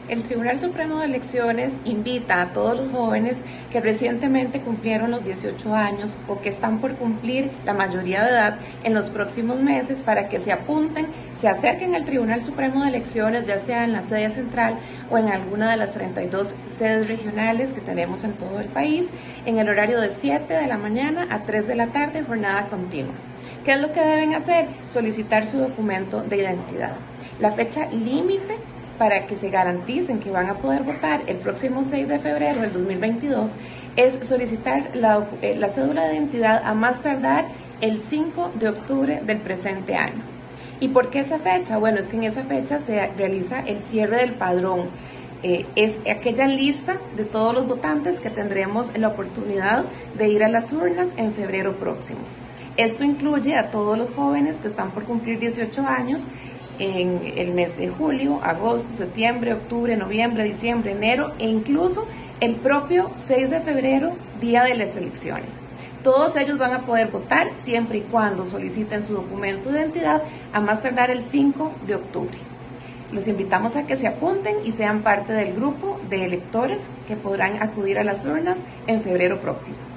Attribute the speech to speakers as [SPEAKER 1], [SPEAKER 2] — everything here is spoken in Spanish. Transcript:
[SPEAKER 1] El Tribunal Supremo de Elecciones invita a todos los jóvenes que recientemente cumplieron los 18 años o que están por cumplir la mayoría de edad en los próximos meses para que se apunten, se acerquen al Tribunal Supremo de Elecciones, ya sea en la sede central o en alguna de las 32 sedes regionales que tenemos en todo el país, en el horario de 7 de la mañana a 3 de la tarde, jornada continua. ¿Qué es lo que deben hacer? Solicitar su documento de identidad. La fecha límite para que se garanticen que van a poder votar el próximo 6 de febrero del 2022 es solicitar la cédula de identidad a más tardar el 5 de octubre del presente año. ¿Y por qué esa fecha? Bueno, es que en esa fecha se realiza el cierre del padrón. Es aquella lista de todos los votantes que tendremos la oportunidad de ir a las urnas en febrero próximo. Esto incluye a todos los jóvenes que están por cumplir 18 años en el mes de julio, agosto, septiembre, octubre, noviembre, diciembre, enero e incluso el propio 6 de febrero, día de las elecciones. Todos ellos van a poder votar siempre y cuando soliciten su documento de identidad a más tardar el 5 de octubre. Los invitamos a que se apunten y sean parte del grupo de electores que podrán acudir a las urnas en febrero próximo.